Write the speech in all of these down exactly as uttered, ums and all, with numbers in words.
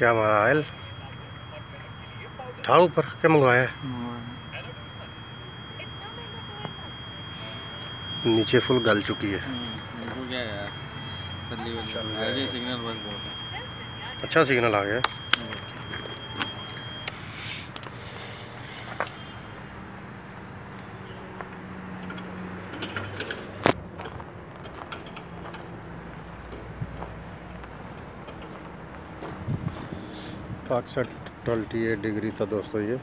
क्या हमारा आयल था ऊपर, क्या मंगवाया है? नीचे फुल गल चुकी है। हो गया यार, चल आगे सिग्नल बस बहुत है। अच्छा सिग्नल आ गया। पाकसठ ट्वेंटी एट डिग्री था दोस्तों, ये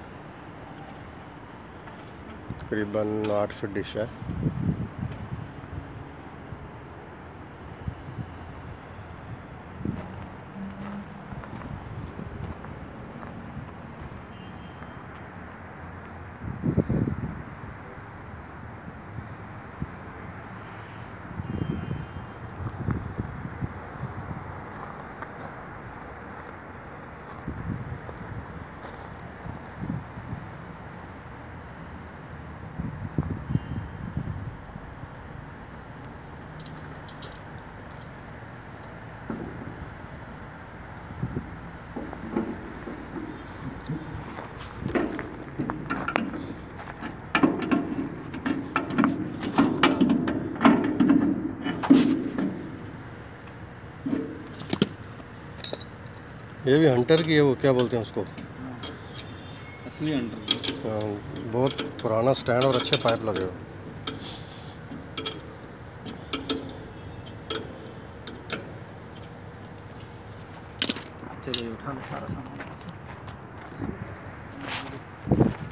तकरीबन आठ फीट डिश है। ये भी हंटर की है, वो क्या बोलते हैं उसको, असली हंटर। बहुत पुराना स्टैंड और अच्छे पाइप लगे हुए। चलिए उठा ले सारा सामान।